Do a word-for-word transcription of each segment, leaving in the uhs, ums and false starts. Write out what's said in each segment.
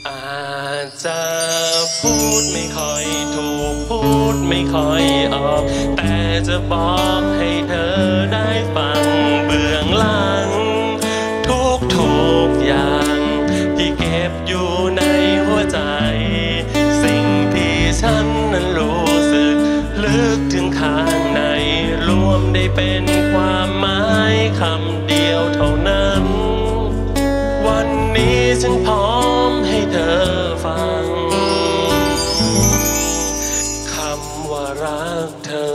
อาจจะพูดไม่ค่อยถูกพูดไม่ค่อยออกแต่จะบอกให้เธอได้ฟังเบื้องหลังทุกทุกอย่างที่เก็บอยู่ในหัวใจสิ่งที่ฉันนั้นรู้สึกลึกถึงข้างในรวมได้เป็นความหมายคำเดียวเท่านั้นวันนี้ฉันพร้อมให้เธอฟังคำว่ารักเธอ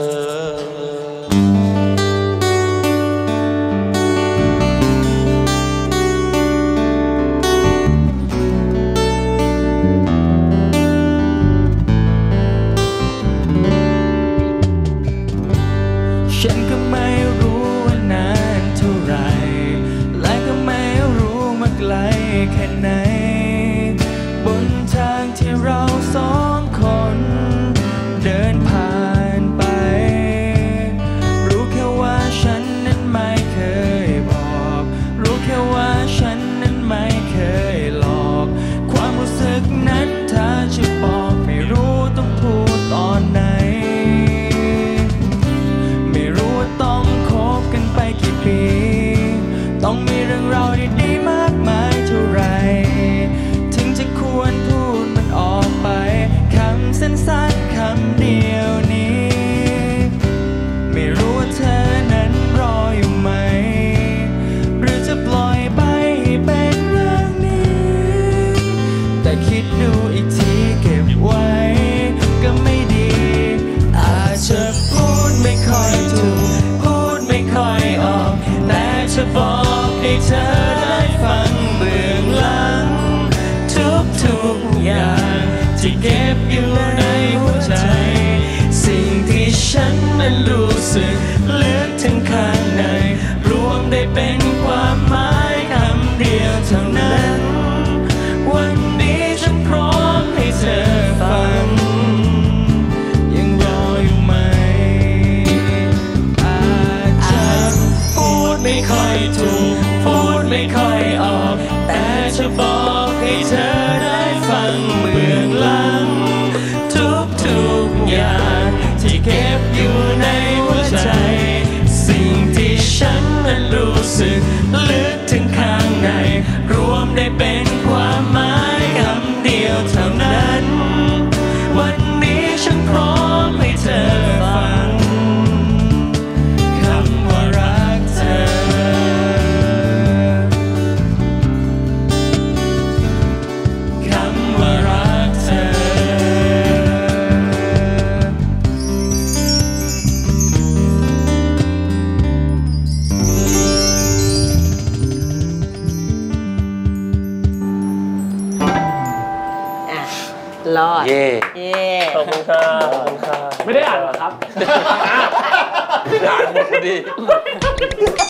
ฉันก็ไม่รู้ว่านานเท่าไรและก็ไม่รู้มาไกลแค่ไหนบนทางที่เราสองคนเดินผ่านไปรู้แค่ว่าฉันนั้นไม่เคยบอกรู้แค่ว่าฉันนั้นไม่เคยหลอกความรู้สึกนั้นถ้าจะบอกไม่รู้ต้องพูดตอนไหนต้องคบกันไปกี่ปีต้องมีเรื่องราวดีๆมากมายเท่าไรถึงจะควรพูดมันออกไปคำสั้นๆคำเดียวนี้ไม่รู้ว่าเธอนั้นรออยู่ไหมหรือจะปล่อยไปให้เป็นเรื่องนี้แต่คิดดูอีกทีเก็บไว้ก็ไม่ดีอาจจะพูดไม่ค่อยถูกไม่ค่อยออกแต่จะบอกให้เธอได้ฟังเบื้องหลังทุกๆอย่างที่เก็บอยู่ในหัวใจสิ่งที่ฉันนั้นรู้สึกลึกถึงข้างในรวมได้เป็นความหมายคำเดียวเท่านั้นวันนี้ฉันพร้อมให้เธอฟังยังรออยู่ไหมไม่ค่อยถูกพูดไม่ค่อยออกแต่จะบอกให้เธอได้ฟังเบื้องหลังทุกๆอย่างที่เก็บอยู่ในหัวใจสิ่งที่ฉันนั้นรู้สึกลึกถึงข้างในรวมได้เป็นความหมายคำเดียวเท่านั้นวันนี้ฉันพร้อมให้เธอฟังรอดเย่เย่ขอบคุณค่ะขอบคุณค่ะไม่ได้อ่านหรอครับอ่านหมดพอดี